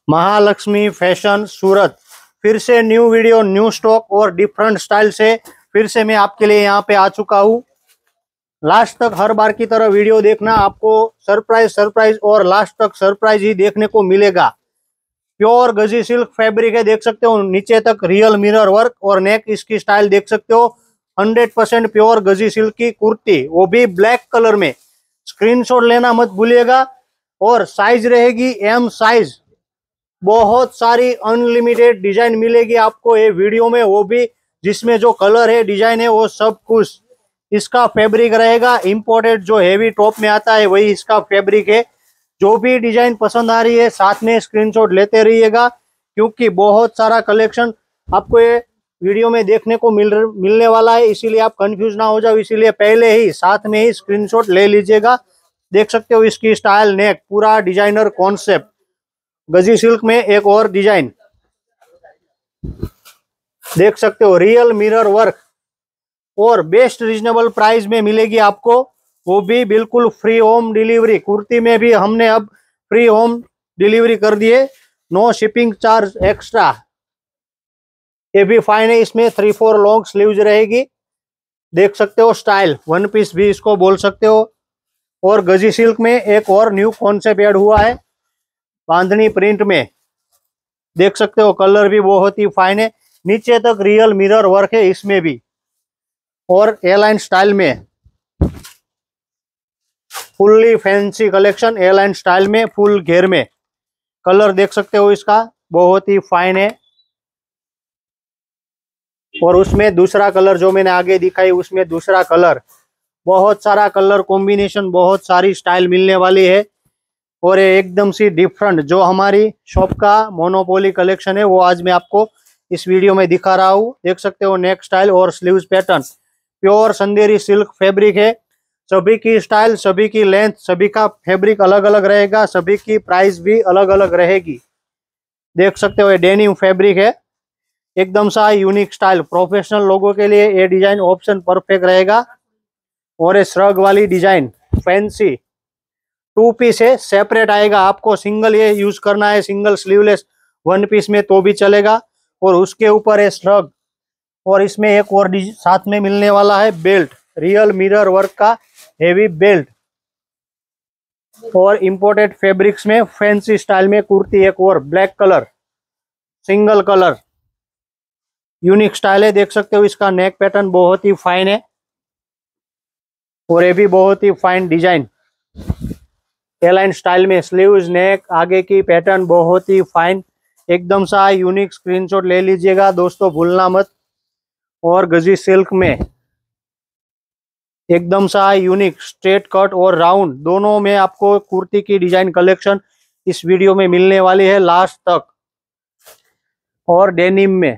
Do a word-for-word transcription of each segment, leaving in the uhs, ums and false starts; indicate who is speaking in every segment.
Speaker 1: Mahalakshmi fashion Surat, फिर से new video, new stock और डिफरेंट स्टाइल से फिर से मैं आपके लिए यहाँ पे आ चुका हूँ। लास्ट तक हर बार की तरह वीडियो देखना, आपको सरप्राइज सरप्राइज और लास्ट तक सरप्राइज ही देखने को मिलेगा। प्योर गजी सिल्क फैब्रिक है, देख सकते हो नीचे तक रियल मिरर वर्क और नेक इसकी स्टाइल देख सकते हो। हंड्रेड परसेंट प्योर गजी सिल्क की कुर्ती, वो भी ब्लैक कलर में। स्क्रीनशॉट लेना मत भूलिएगा। और साइज रहेगी एम साइज। बहुत सारी अनलिमिटेड डिजाइन मिलेगी आपको ये वीडियो में, वो भी जिसमें जो कलर है, डिजाइन है, वो सब कुछ। इसका फैब्रिक रहेगा इंपोर्टेड, जो हेवी टॉप में आता है वही इसका फैब्रिक है। जो भी डिजाइन पसंद आ रही है साथ में स्क्रीनशॉट लेते रहिएगा, क्योंकि बहुत सारा कलेक्शन आपको ये वीडियो में देखने को मिल मिलने वाला है, इसीलिए आप कंफ्यूज ना हो जाओ। इसीलिए पहले ही साथ में ही स्क्रीनशॉट ले लीजिएगा। देख सकते हो इसकी स्टाइल, नेक पूरा डिजाइनर कॉन्सेप्ट, गजी सिल्क में एक और डिजाइन देख सकते हो, रियल मिरर वर्क और बेस्ट रीजनेबल प्राइस में मिलेगी आपको, वो भी बिल्कुल फ्री होम डिलीवरी। कुर्ती में भी हमने अब फ्री होम डिलीवरी कर दिए, नो शिपिंग चार्ज एक्स्ट्रा। ये भी फाइन है, इसमें थ्री फोर लॉन्ग स्लीव्स रहेगी, देख सकते हो स्टाइल, वन पीस भी इसको बोल सकते हो। और गजी सिल्क में एक और न्यू कॉन्सेप्ट ऐड हुआ है, बांधनी प्रिंट में, देख सकते हो कलर भी बहुत ही फाइन है। नीचे तक रियल मिरर वर्क है इसमें भी, और ए लाइन स्टाइल में fully fancy collection, A line style में फुल घेर में। कलर देख सकते हो इसका, बहुत ही फाइन है। और उसमें दूसरा कलर जो मैंने आगे दिखाई, उसमें दूसरा कलर, बहुत सारा कलर कॉम्बिनेशन, बहुत सारी स्टाइल मिलने वाली है। और ये एकदम सी डिफरेंट जो हमारी शॉप का मोनोपोली कलेक्शन है, वो आज मैं आपको इस वीडियो में दिखा रहा हूँ। देख सकते हो नेक स्टाइल और sleeves pattern, pure Chanderi silk fabric है। सभी की स्टाइल, सभी की लेंथ, सभी का फैब्रिक अलग अलग रहेगा, सभी की प्राइस भी अलग अलग रहेगी। देख सकते हो ये डेनिम फैब्रिक है, एकदम सा यूनिक स्टाइल। प्रोफेशनल लोगों के लिए ये डिजाइन ऑप्शन परफेक्ट रहेगा। और ये श्रग वाली डिजाइन फैंसी टू पीस है, सेपरेट आएगा, आपको सिंगल ये यूज करना है, सिंगल स्लीवलेस वन पीस में तो भी चलेगा। और उसके ऊपर है श्रग, और इसमें एक और साथ में मिलने वाला है बेल्ट, रियल मिरर वर्क का हेवी बेल्ट। और इंपोर्टेड फैब्रिक्स में फैंसी स्टाइल में कुर्ती, एक और black colour, single colour, unique style है। देख सकते हो इसका नेक पैटर्न बहुत ही फाइन है, और ये भी बहुत ही fine design, A line style में स्लीव्स, नेक, आगे की पैटर्न बहुत ही फाइन, एकदम सा यूनिक। स्क्रीनशॉट ले लीजिएगा दोस्तों, भूलना मत। और गजी सिल्क में एकदम सा यूनिक स्ट्रेट कट और राउंड दोनों में आपको कुर्ती की डिजाइन कलेक्शन इस वीडियो में मिलने वाली है लास्ट तक। और डेनिम में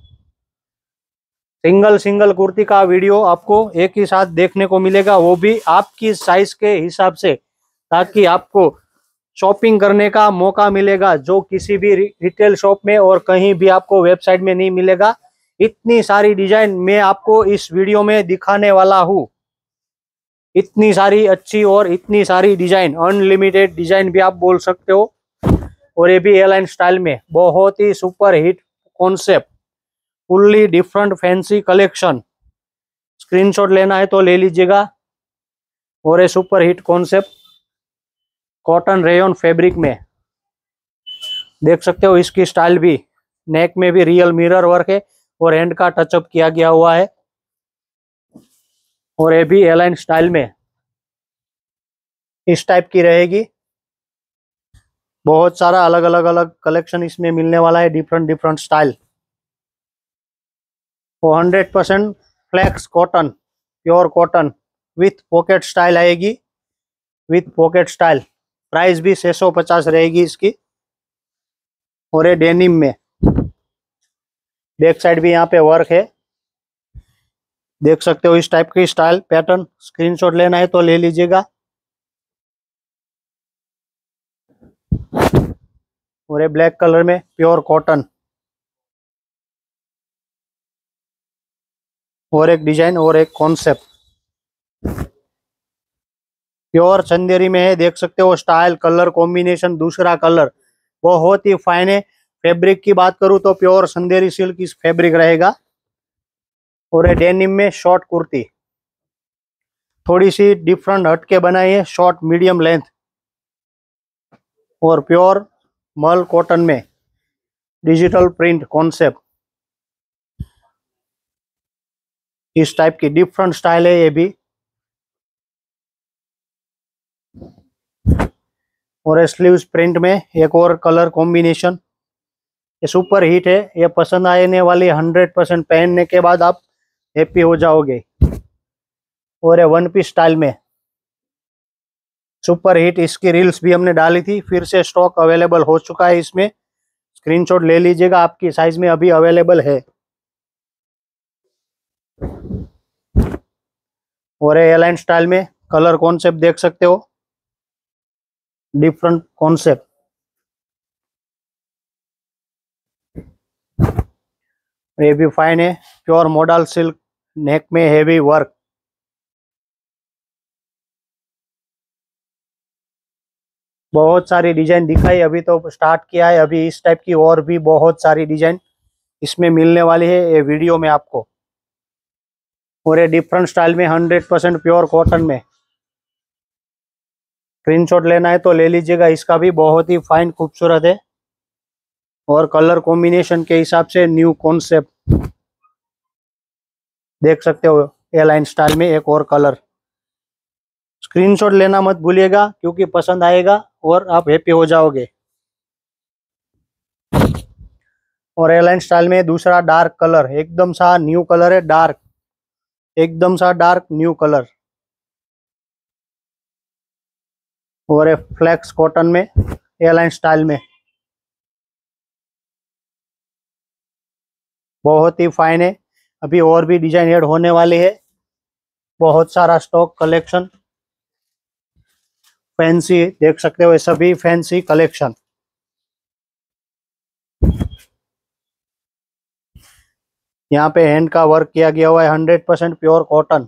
Speaker 1: सिंगल सिंगल कुर्ती का वीडियो आपको एक ही साथ देखने को मिलेगा, वो भी आपकी साइज के हिसाब से, ताकि आपको शॉपिंग करने का मौका मिलेगा जो किसी भी रिटेल शॉप में और कहीं भी आपको वेबसाइट में नहीं मिलेगा। इतनी सारी डिजाइन मैं आपको इस वीडियो में दिखाने वाला हूँ, इतनी सारी अच्छी और इतनी सारी डिजाइन, अनलिमिटेड डिजाइन भी आप बोल सकते हो। और ये भी ए लाइन स्टाइल में बहुत ही super hit concept, fully different fancy collection. Screenshot लेना है तो ले लीजिएगा। और ये super hit concept cotton rayon fabric में, देख सकते हो इसकी स्टाइल भी, नेक में भी रियल मिरर वर्क है और हैंड का टचअप किया गया हुआ है। और ये भी ए लाइन स्टाइल में इस टाइप की रहेगी। बहुत सारा अलग अलग अलग कलेक्शन इसमें मिलने वाला है, different different style. Hundred percent flex cotton, pure cotton with pocket style आएगी, विथ पॉकेट स्टाइल। प्राइस भी छह सौ पचास रहेगी इसकी। और ये डेनिम में बैक साइड भी यहाँ पे वर्क है, देख सकते हो इस टाइप की स्टाइल पैटर्न। स्क्रीनशॉट लेना है तो ले लीजिएगा। और ये ब्लैक कलर में प्योर कॉटन, और एक डिजाइन और एक कॉन्सेप्ट प्योर चंदेरी में है, देख सकते हो स्टाइल, कलर कॉम्बिनेशन, दूसरा कलर बहुत ही फाइन है। फैब्रिक की बात करूं तो प्योर चंदेरी सिल्क इस फैब्रिक रहेगा। और ये डेनिम में शॉर्ट कुर्ती, थोड़ी सी डिफरेंट हटके बनाई है, शॉर्ट मीडियम लेंथ और प्योर मल कॉटन में डिजिटल प्रिंट कॉन्सेप्ट, इस टाइप की डिफरेंट स्टाइल है ये भी। और स्लीव्स प्रिंट में एक और कलर कॉम्बिनेशन, ये सुपर हिट है, ये पसंद आने वाली हंड्रेड परसेंट, पहनने के बाद आप हैप्पी हो जाओगे। और ये वन पीस स्टाइल में सुपर हिट, इसकी रील्स भी हमने डाली थी, फिर से स्टॉक अवेलेबल हो चुका है इसमें, स्क्रीनशॉट ले लीजिएगा, आपकी साइज में अभी अवेलेबल है। और ये एलाइन स्टाइल में कलर कॉन्सेप्ट देख सकते हो, डिफरेंट कॉन्सेप्ट। ये भी फाइन है, प्योर मॉडल सिल्क, नेक में हेवी वर्क। बहुत सारी डिजाइन दिखाई, अभी तो स्टार्ट किया है, अभी इस टाइप की और भी बहुत सारी डिजाइन इसमें मिलने वाली है ये वीडियो में आपको। और ये डिफरेंट स्टाइल में हंड्रेड परसेंट प्योर कॉटन में, स्क्रीनशॉट लेना है तो ले लीजिएगा, इसका भी बहुत ही फाइन खूबसूरत है। और कलर कॉम्बिनेशन के हिसाब से न्यू कॉन्सेप्ट देख सकते हो, ए लाइन स्टाइल में एक और कलर। स्क्रीनशॉट लेना मत भूलिएगा क्योंकि पसंद आएगा और आप हैप्पी हो जाओगे। और ए लाइन स्टाइल में दूसरा डार्क कलर, एकदम सा न्यू कलर है, डार्क, एकदम सा डार्क न्यू कलर। और फ्लेक्स कॉटन में ए लाइन स्टाइल में बहुत ही फाइन है, अभी और भी डिजाइन ऐड होने वाली है, बहुत सारा स्टॉक कलेक्शन फैंसी देख सकते हो, सभी फैंसी कलेक्शन। यहाँ पे हैंड का वर्क किया गया हुआ है, हंड्रेड परसेंट प्योर कॉटन।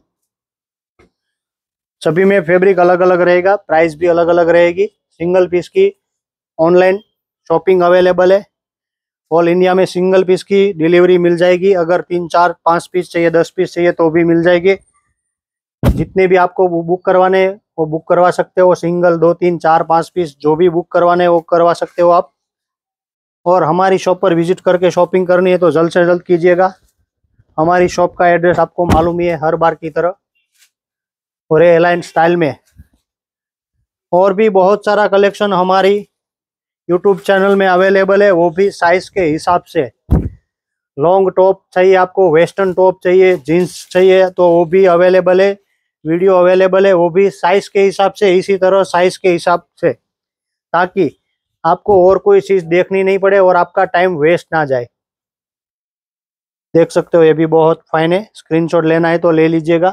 Speaker 1: सभी में फैब्रिक अलग अलग रहेगा, प्राइस भी अलग अलग रहेगी। सिंगल पीस की ऑनलाइन शॉपिंग अवेलेबल है, ऑल इंडिया में सिंगल पीस की डिलीवरी मिल जाएगी। अगर तीन चार पाँच पीस चाहिए, दस पीस चाहिए तो भी मिल जाएगी। जितने भी आपको बुक करवाने वो बुक करवा सकते हो, सिंगल दो तीन चार पाँच पीस जो भी बुक करवाने वो करवा सकते हो आप। और हमारी शॉप पर विजिट करके शॉपिंग करनी है तो जल्द से जल्द कीजिएगा। हमारी शॉप का एड्रेस आपको मालूम ही है हर बार की तरह। और ये एलाइन स्टाइल में और भी बहुत सारा कलेक्शन हमारी यूट्यूब चैनल में अवेलेबल है, वो भी साइज के हिसाब से। लॉन्ग टॉप चाहिए आपको, वेस्टर्न टॉप चाहिए, जीन्स चाहिए तो वो भी अवेलेबल है, वीडियो अवेलेबल है, वो भी साइज के हिसाब से, इसी तरह साइज के हिसाब से, ताकि आपको और कोई चीज देखनी नहीं पड़े और आपका टाइम वेस्ट ना जाए। देख सकते हो ये भी बहुत फाइन है, स्क्रीनशॉट लेना है तो ले लीजिएगा।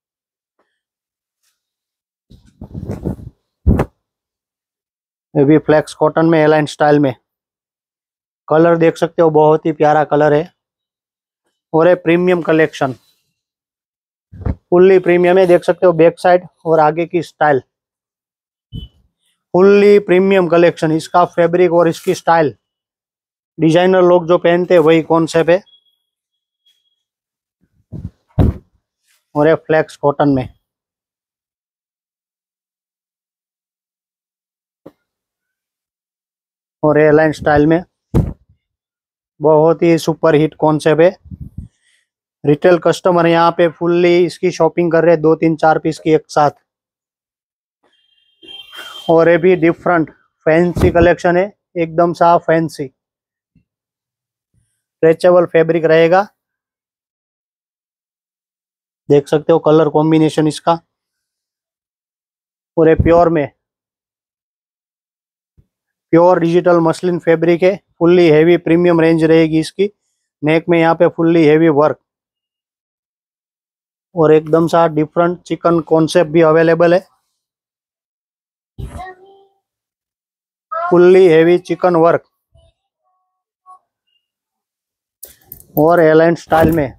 Speaker 1: ये भी फ्लेक्स कॉटन में एलाइन स्टाइल में, कलर देख सकते हो बहुत ही प्यारा कलर है। और ये प्रीमियम कलेक्शन, फुल्ली प्रीमियम है, देख सकते हो बैक साइड और आगे की स्टाइल, फुल्ली प्रीमियम कलेक्शन। इसका फैब्रिक और इसकी स्टाइल, डिजाइनर लोग जो पहनते हैं वही कॉन्सेप्ट है। और ये फ्लेक्स कॉटन में, और ये लाइन स्टाइल में बहुत ही सुपर हिट कॉन्सेप्ट है। रिटेल कस्टमर यहाँ पे फुल्ली इसकी शॉपिंग कर रहे हैं, दो तीन चार पीस की एक साथ। और ये भी डिफरेंट फैंसी कलेक्शन है, एकदम सा फैंसी स्ट्रेचेबल फैब्रिक रहेगा, देख सकते हो कलर कॉम्बिनेशन इसका। और ये प्योर में प्योर डिजिटल मसलिन फैब्रिक है, फुल्ली हेवी प्रीमियम रेंज रहेगी इसकी। नेक में यहाँ पे फुल्ली हेवी वर्क और एकदम सा डिफरेंट चिकन कॉन्सेप्ट भी अवेलेबल है, फुल्ली हेवी चिकन वर्क। और एलाइन स्टाइल में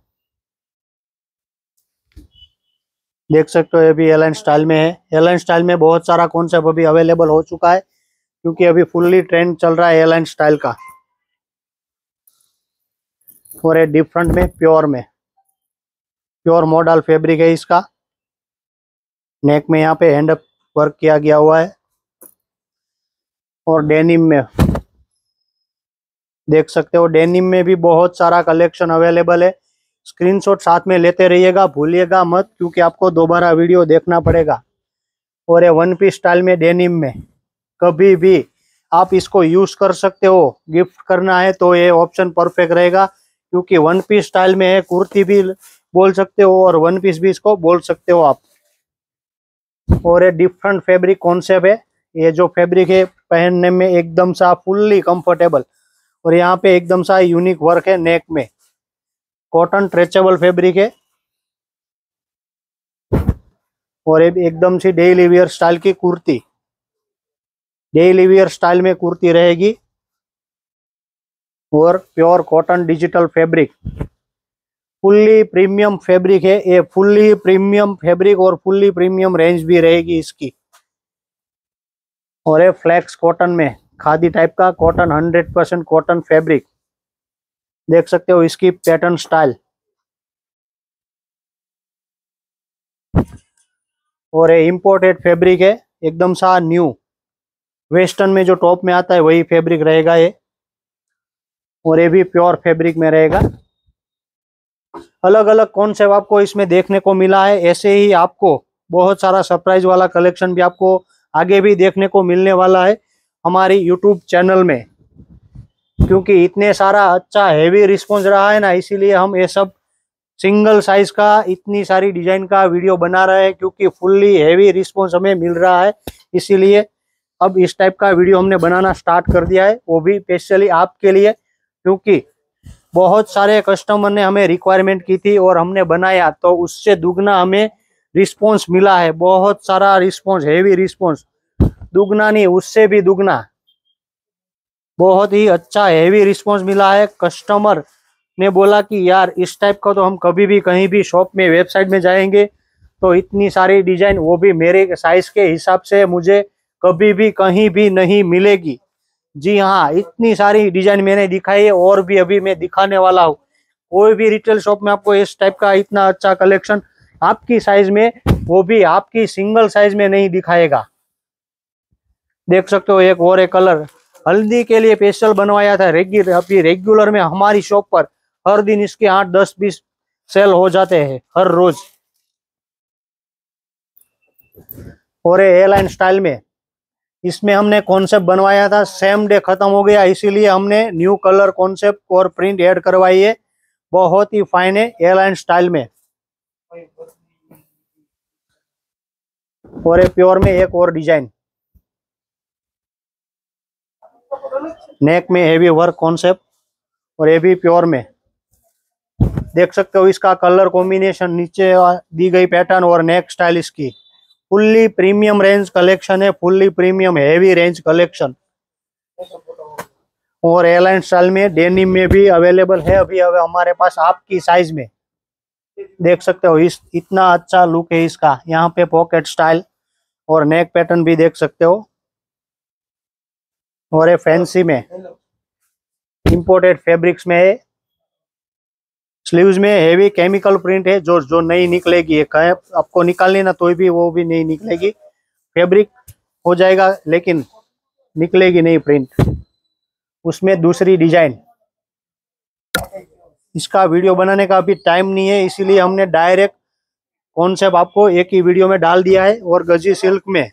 Speaker 1: देख सकते हो, ये भी एलाइन स्टाइल में है। एलाइन स्टाइल में बहुत सारा कॉन्सेप्ट अभी अवेलेबल हो चुका है, क्योंकि अभी फुल्ली ट्रेंड चल रहा है ए लाइन स्टाइल का। और ये डिफरेंट में प्योर में प्योर मॉडल फैब्रिक है इसका। नेक में यहाँ पे हैंड वर्क किया गया हुआ है। और डेनिम में देख सकते हो, डेनिम में भी बहुत सारा कलेक्शन अवेलेबल है। स्क्रीनशॉट साथ में लेते रहिएगा, भूलिएगा मत, क्योंकि आपको दोबारा वीडियो देखना पड़ेगा। और ये वन पीस स्टाइल में डेनिम में कभी भी आप इसको यूज कर सकते हो। गिफ्ट करना है तो ये ऑप्शन परफेक्ट रहेगा, क्योंकि वन पीस स्टाइल में है। कुर्ती भी बोल सकते हो और वन पीस भी इसको बोल सकते हो आप। और ये डिफरेंट फैब्रिक कॉन्सेप्ट है। ये जो फैब्रिक है पहनने में एकदम सा फुल्ली कंफर्टेबल, और यहाँ पे एकदम सा यूनिक वर्क है नेक में। कॉटन स्ट्रेचेबल फैब्रिक है और ये एकदम सी डेली वियर स्टाइल की कुर्ती, डेली वियर स्टाइल में कुर्ती रहेगी। और pure cotton digital fabric, fully premium fabric है ये। फुल्ली प्रीमियम फैब्रिक और फुल्ली प्रीमियम रेंज भी रहेगी इसकी। और ये फ्लेक्स कॉटन में खादी टाइप का cotton, hundred percent cotton fabric. देख सकते हो इसकी पैटर्न स्टाइल। और ये इंपोर्टेड फैब्रिक है, एकदम सा न्यू। वेस्टर्न में जो टॉप में आता है वही फैब्रिक रहेगा ये। और ये भी प्योर फैब्रिक में रहेगा। अलग अलग कॉन्सेप्ट आपको इसमें देखने को मिला है। ऐसे ही आपको बहुत सारा सरप्राइज वाला कलेक्शन भी आपको आगे भी देखने को मिलने वाला है हमारी यूट्यूब चैनल में, क्योंकि इतने सारा अच्छा हैवी रिस्पॉन्स रहा है ना, इसीलिए हम ये सब सिंगल साइज का इतनी सारी डिजाइन का वीडियो बना रहे हैं, क्योंकि फुल्ली हैवी रिस्पॉन्स हमें मिल रहा है। इसीलिए अब इस टाइप का वीडियो हमने बनाना स्टार्ट कर दिया है, वो भी स्पेशली आपके लिए, क्योंकि बहुत सारे कस्टमर ने हमें रिक्वायरमेंट की थी और हमने बनाया, तो उससे दुगना हमें रिस्पॉन्स मिला है। बहुत सारा रिस्पॉन्स, हैवी रिस्पॉन्स, दुगना नहीं उससे भी दुगना, बहुत ही अच्छा हैवी रिस्पॉन्स मिला है। कस्टमर ने बोला कि यार इस टाइप का तो हम कभी भी कहीं भी शॉप में, वेबसाइट में जाएंगे तो इतनी सारी डिजाइन, वो भी मेरे साइज के हिसाब से, मुझे कभी भी कहीं भी नहीं मिलेगी। जी हाँ, इतनी सारी डिजाइन मैंने दिखाई है और भी अभी मैं दिखाने वाला हूँ। कोई भी रिटेल शॉप में आपको इस टाइप का इतना अच्छा कलेक्शन आपकी साइज में, वो भी आपकी सिंगल साइज में नहीं दिखाएगा। देख सकते हो एक और एक कलर हल्दी के लिए स्पेशल बनवाया था। रेगुलर अभी रेगुलर में हमारी शॉप पर हर दिन इसके आठ दस बीस सेल हो जाते हैं हर रोज। और ए लाइन स्टाइल में इसमें हमने कॉन्सेप्ट बनवाया था, सेम डे खत्म हो गया, इसीलिए हमने न्यू कलर कॉन्सेप्ट और प्रिंट ऐड करवाई है। बहुत ही फाइन है ए लाइन स्टाइल में। और ये प्योर में एक और डिजाइन, नेक में हेवी वर्क कॉन्सेप्ट, और ये भी प्योर में। देख सकते हो इसका कलर कॉम्बिनेशन, नीचे दी गई पैटर्न और नेक स्टाइल इसकी। फुल्ली प्रीमियम रेंज कलेक्शन है, fully premium heavy range collection. और ए लाइन स्टाइल में डेनिम में भी अवेलेबल है अभी अभी हमारे पास आपकी साइज में। देख सकते हो इस इतना अच्छा लुक है इसका। यहाँ पे पॉकेट स्टाइल और नेक पैटर्न भी देख सकते हो। और ये फैंसी में इंपोर्टेड फैब्रिक्स में है। स्लीव्स में हेवी केमिकल प्रिंट है, जो जो नहीं निकलेगी, ये आपको निकालनी ना तो भी वो भी नहीं निकलेगी। फैब्रिक हो जाएगा लेकिन निकलेगी नहीं प्रिंट। उसमें दूसरी डिजाइन, इसका वीडियो बनाने का अभी टाइम नहीं है, इसीलिए हमने डायरेक्ट कॉन्सेप्ट आपको एक ही वीडियो में डाल दिया है। और गजी सिल्क में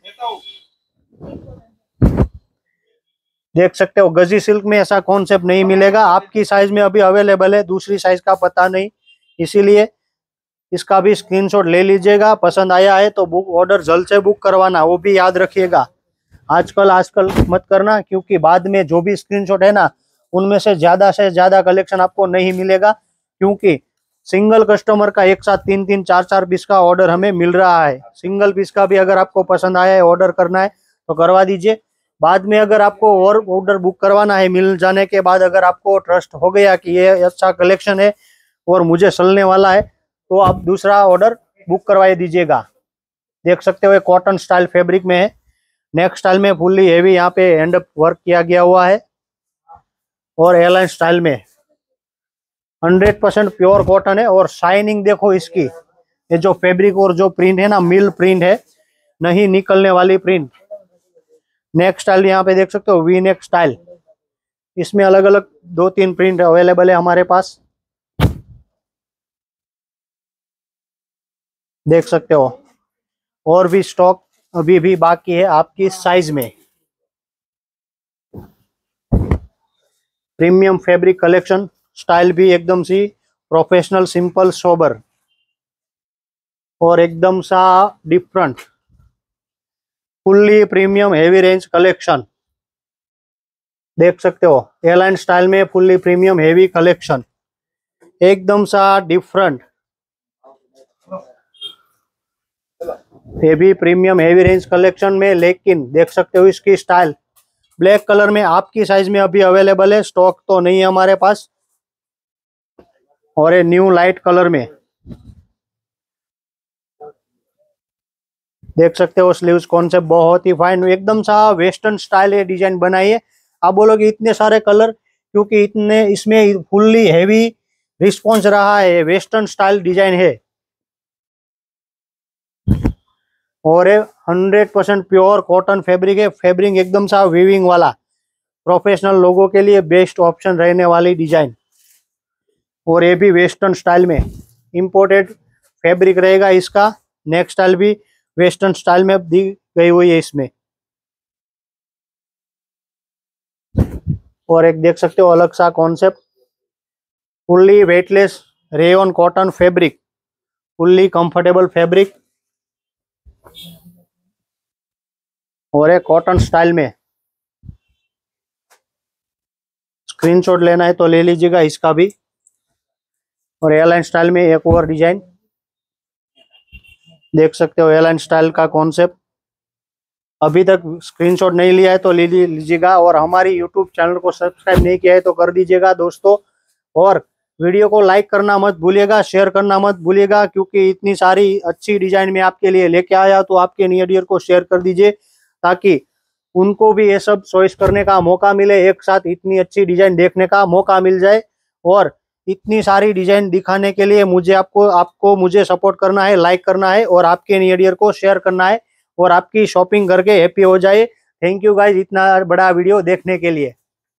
Speaker 1: देख सकते हो, गजी सिल्क में ऐसा कॉन्सेप्ट नहीं मिलेगा आपकी साइज में, अभी अवेलेबल है, दूसरी साइज का पता नहीं, इसीलिए इसका भी स्क्रीनशॉट ले लीजिएगा। पसंद आया है तो बुक ऑर्डर जल्द से बुक करवाना, वो भी याद रखिएगा। आजकल आजकल मत करना, क्योंकि बाद में जो भी स्क्रीनशॉट है ना, उनमें से ज्यादा से ज्यादा कलेक्शन आपको नहीं मिलेगा, क्योंकि सिंगल कस्टमर का एक साथ तीन तीन चार चार पीस का ऑर्डर हमें मिल रहा है। सिंगल पीस का भी अगर आपको पसंद आया है, ऑर्डर करना है तो करवा दीजिए। बाद में अगर आपको और ऑर्डर बुक करवाना है, मिल जाने के बाद अगर आपको ट्रस्ट हो गया कि ये अच्छा कलेक्शन है और मुझे चलने वाला है, तो आप दूसरा ऑर्डर बुक करवा दीजिएगा। देख सकते हो कॉटन स्टाइल फैब्रिक में है, नेक स्टाइल में फुल्ली हेवी यहाँ पे एंड वर्क किया गया हुआ है। और एयरलाइन स्टाइल में हंड्रेड परसेंट प्योर कॉटन है। और शाइनिंग देखो इसकी, ये जो फैब्रिक और जो प्रिंट है ना, मिल प्रिंट है, नहीं निकलने वाली प्रिंट। नेक स्टाइल यहाँ पे देख सकते हो, वी नेक स्टाइल। इसमें अलग अलग दो तीन प्रिंट अवेलेबल है हमारे पास, देख सकते हो। और भी स्टॉक अभी भी बाकी है आपकी साइज में। प्रीमियम फैब्रिक कलेक्शन, स्टाइल भी एकदम सी प्रोफेशनल, सिंपल, सोबर और एकदम सा different. Fully premium heavy range collection देख सकते हो। एयरलाइन स्टाइल में फुल्ली प्रीमियम हेवी कलेक्शन, एकदम सा different heavy premium heavy range collection में। लेकिन देख सकते हो इसकी स्टाइल ब्लैक कलर में आपकी साइज में अभी अवेलेबल है, स्टॉक तो नहीं है हमारे पास। और ये न्यू लाइट कलर में देख सकते हो। स्लीव्स कॉन्सेप्ट बहुत ही फाइन, एकदम सा वेस्टर्न स्टाइल है डिजाइन बनाई है। आप बोलोगे इतने सारे कलर, क्योंकि इतने इसमें फुल्ली हेवी रिस्पॉन्स रहा है, वेस्टर्न स्टाइल डिजाइन है। और ये hundred percent pure cotton fabric है। फैब्रिक एकदम सा वीविंग वाला, प्रोफेशनल लोगों के लिए बेस्ट ऑप्शन रहने वाली डिजाइन। और ये भी वेस्टर्न स्टाइल में इंपोर्टेड फैब्रिक रहेगा इसका। नेक स्टाइल भी वेस्टर्न स्टाइल में दी गई हुई है इसमें। और एक देख सकते हो अलग सा concept, fully weightless rayon cotton fabric, fully comfortable fabric. और एक कॉटन स्टाइल में स्क्रीनशॉट लेना है तो ले लीजिएगा इसका भी। और एयरलाइन स्टाइल में एक और डिजाइन देख सकते हो, एयरलाइन स्टाइल का कॉन्सेप्ट। अभी तक स्क्रीनशॉट नहीं लिया है तो ले लीजिएगा। और हमारी यूट्यूब चैनल को सब्सक्राइब नहीं किया है तो कर दीजिएगा दोस्तों। और वीडियो को लाइक करना मत भूलिएगा, शेयर करना मत भूलिएगा, क्योंकि इतनी सारी अच्छी डिजाइन में आपके लिए लेके आया तो आपके नियर डियर को शेयर कर दीजिए, ताकि उनको भी ये सब चॉइस करने का मौका मिले, एक साथ इतनी अच्छी डिजाइन देखने का मौका मिल जाए। और इतनी सारी डिजाइन दिखाने के लिए मुझे आपको आपको मुझे सपोर्ट करना है, लाइक करना है और आपके नियर डियर को शेयर करना है, और आपकी शॉपिंग करके हैप्पी हो जाए। थैंक यू गाइज इतना बड़ा वीडियो देखने के लिए।